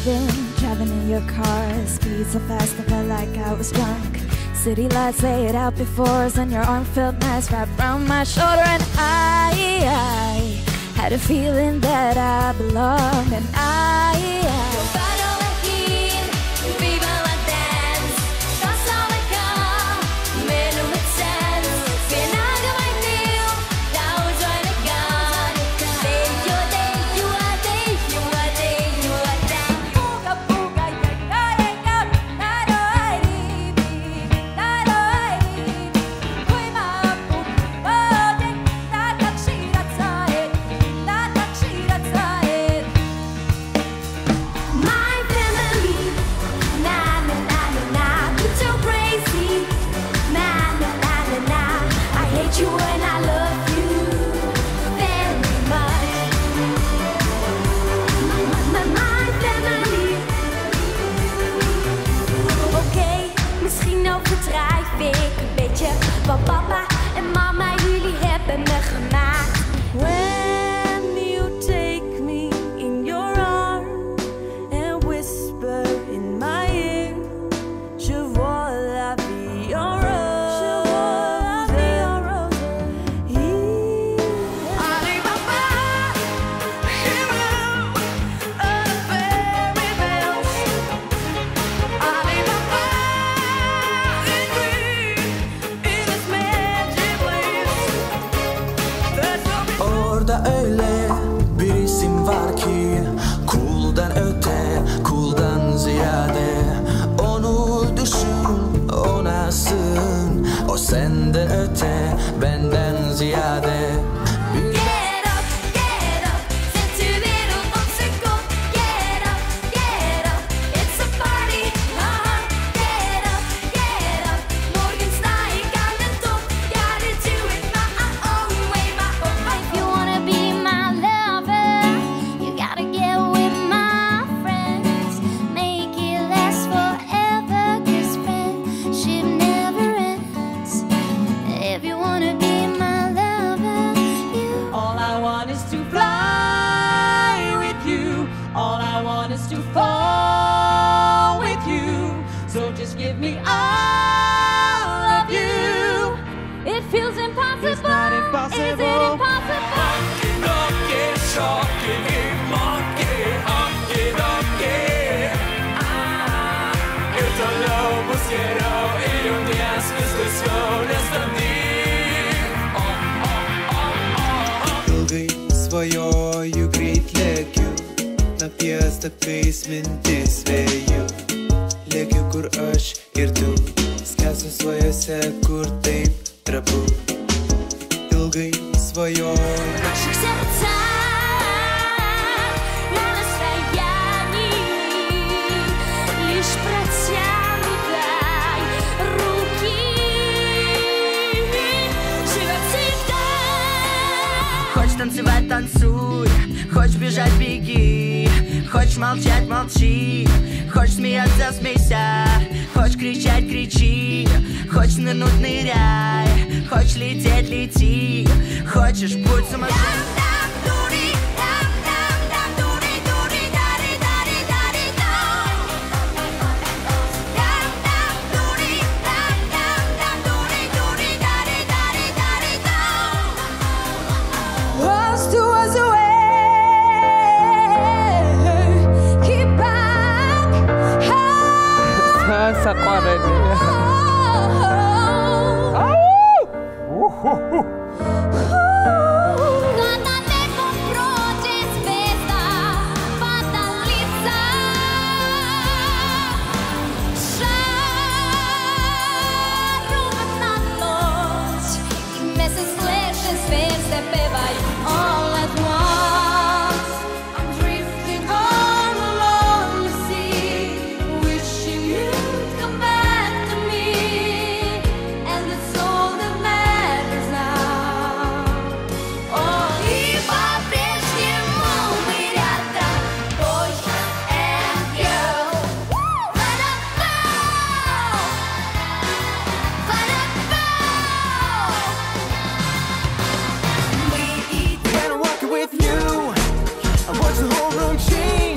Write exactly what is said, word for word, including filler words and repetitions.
driving, driving in your car. Speed so fast I felt like I was drunk. City lights lay it out before us, and your arm felt nice wrapped around my shoulder. And I, I had a feeling that I belonged. And I, I wat papa en mama jullie hebben me gemaakt. When you take me in your arms and whisper in my ear, je vois la vie en rose. Ali papa, hero of fairy tales. Ali papa, orada öyle bir isim var ki cool'dan öte, cool'dan ziyade. Onu düşün, o nasılsın? O senden öte, benden ziyade. To fall with you, so just give me all of you. It feels impossible. It's not impossible. Is it impossible? Honky donkey, chalky, monkey, honky donkey. Ah, eu te lo pusieron y un día сквозь Ilgai svajoju greit lėkiu, napiesta kais mintis vėju. Lėkiu kur aš ir tu, skęsiu svajose, kur taip trapu. Ilgai svajoju. Наших сердцах на расстоянии лишь протянутой руки живет всегда. Хочешь танцевать — танцуй, хочешь бежать — беги, хочешь молчать — молчи, хочешь смеяться — смейся, хочешь кричать — кричи, хочешь нырнуть — ныряй, хочешь лететь — лети, хочешь — будь сумасшедшим. Watch the whole room change.